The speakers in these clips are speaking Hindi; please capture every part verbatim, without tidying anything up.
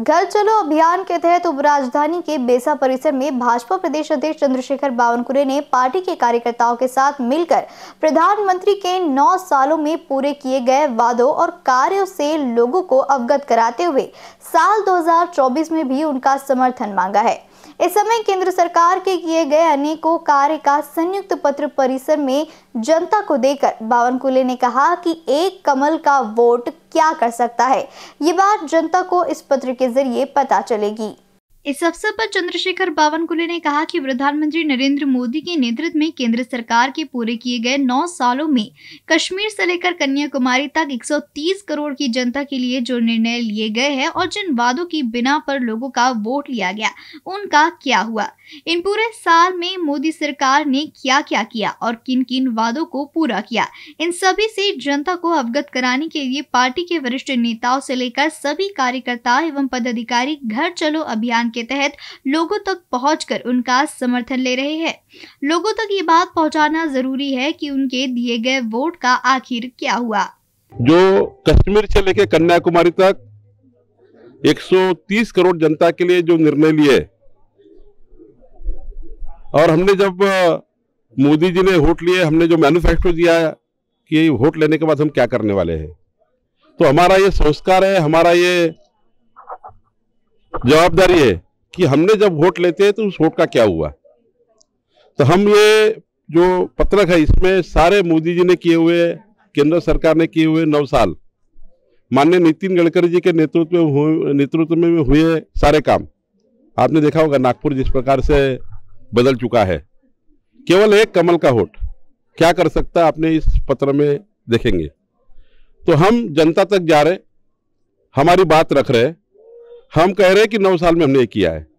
घर चलो अभियान के तहत उपराजधानी के बेसा परिसर में भाजपा प्रदेश अध्यक्ष चंद्रशेखर बावनकुले ने पार्टी के कार्यकर्ताओं के साथ मिलकर प्रधानमंत्री के नौ सालों में पूरे किए गए वादों और कार्यों से लोगों को अवगत कराते हुए साल दो हज़ार चौबीस में भी उनका समर्थन मांगा है। इस समय केंद्र सरकार के किए गए अनेकों कार्य का संयुक्त पत्र परिसर में जनता को देकर बावनकुले ने कहा कि एक कमल का वोट क्या कर सकता है, ये बात जनता को इस पत्र के जरिए पता चलेगी। इस अवसर पर चंद्रशेखर बावनकुले ने कहा कि प्रधानमंत्री नरेंद्र मोदी के नेतृत्व में केंद्र सरकार के पूरे किए गए नौ सालों में कश्मीर से लेकर कन्याकुमारी तक एक सौ तीस करोड़ की जनता के लिए जो निर्णय लिए गए हैं और जिन वादों की बिना पर लोगों का वोट लिया गया, उनका क्या हुआ। इन पूरे साल में मोदी सरकार ने क्या क्या किया और किन किन वादों को पूरा किया, इन सभी से जनता को अवगत कराने के लिए पार्टी के वरिष्ठ नेताओं से लेकर सभी कार्यकर्ता एवं पदाधिकारी घर चलो अभियान के तहत लोगों तक पहुंचकर उनका समर्थन ले रहे हैं। लोगों तक ये बात पहुंचाना जरूरी है कि उनके दिए गए वोट का आखिर क्या हुआ। जो कश्मीर से लेकर कन्याकुमारी तक एक सौ तीस करोड़ जनता के लिए जो निर्णय लिए, और हमने जब मोदी जी ने वोट लिए, हमने जो मैनिफेस्टो दिया कि वोट लेने के बाद हम क्या करने वाले हैं, तो हमारा ये संस्कार है, हमारा ये जवाबदारी है कि हमने जब वोट लेते हैं तो उस वोट का क्या हुआ। तो हम ये जो पत्रक है इसमें सारे मोदी जी ने किए हुए, केंद्र सरकार ने किए हुए नौ साल, माननीय नितिन गडकरी जी के नेतृत्व में नेतृत्व में हुए सारे काम आपने देखा होगा। नागपुर जिस प्रकार से बदल चुका है, केवल एक कमल का वोट क्या कर सकता है आपने इस पत्र में देखेंगे। तो हम जनता तक जा रहे, हमारी बात रख रहे, हम कह रहे कि नौ साल में हमने ये किया है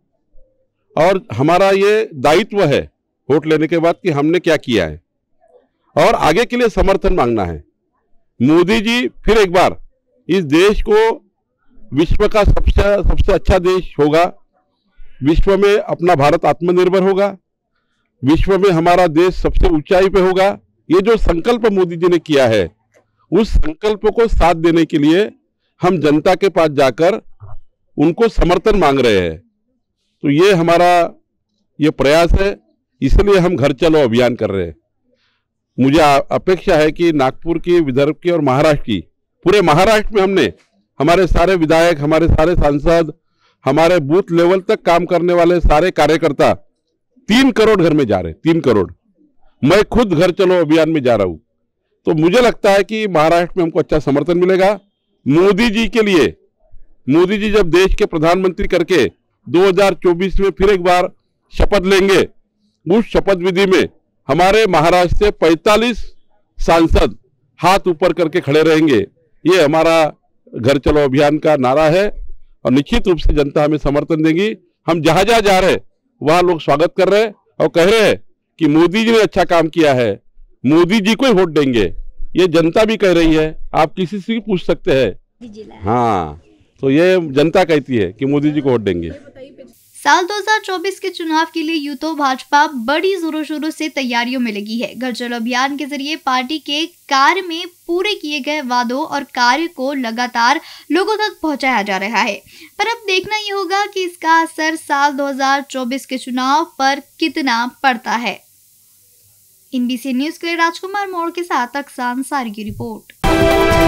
और हमारा ये दायित्व है वोट लेने के बाद कि हमने क्या किया है और आगे के लिए समर्थन मांगना है। मोदी जी फिर एक बार इस देश को विश्व का सबसे सबसे अच्छा देश होगा, विश्व में अपना भारत आत्मनिर्भर होगा, विश्व में हमारा देश सबसे ऊंचाई पे होगा। ये जो संकल्प मोदी जी ने किया है, उस संकल्प को साथ देने के लिए हम जनता के पास जाकर उनको समर्थन मांग रहे हैं। तो ये हमारा ये प्रयास है, इसलिए हम घर चलो अभियान कर रहे हैं। मुझे अपेक्षा है कि नागपुर की, विदर्भ की और महाराष्ट्र की, पूरे महाराष्ट्र में हमने हमारे सारे विधायक, हमारे सारे सांसद, हमारे बूथ लेवल तक काम करने वाले सारे कार्यकर्ता तीन करोड़ घर में जा रहे हैं। तीन करोड़ मैं खुद घर चलो अभियान में जा रहा हूं। तो मुझे लगता है कि महाराष्ट्र में हमको अच्छा समर्थन मिलेगा। मोदी जी के लिए, मोदी जी जब देश के प्रधानमंत्री करके दो हज़ार चौबीस में फिर एक बार शपथ लेंगे, उस शपथ विधि में हमारे महाराष्ट्र से पैंतालीस सांसद हाथ ऊपर करके खड़े रहेंगे। ये हमारा घर चलो अभियान का नारा है और निश्चित रूप से जनता हमें समर्थन देगी। हम जहां जहां जा रहे वहां लोग स्वागत कर रहे हैं और कह रहे हैं कि मोदी जी ने अच्छा काम किया है, मोदी जी को ही वोट देंगे। ये जनता भी कह रही है, आप किसी से भी पूछ सकते हैं। हाँ, तो ये जनता कहती है कि मोदी जी को वोट देंगे। साल दो हज़ार चौबीस के चुनाव के लिए यूं तो भाजपा बड़ी जोरों शोरों से तैयारियों में लगी है। घर चलो अभियान के जरिए पार्टी के कार्य में पूरे किए गए वादों और कार्य को लगातार लोगों तक पहुंचाया जा रहा है। पर अब देखना ये होगा कि इसका असर साल दो हज़ार चौबीस के चुनाव पर कितना पड़ता है। एनबीसी न्यूज के लिए राजकुमार मोड़ के साथ अक्सान सारी की रिपोर्ट।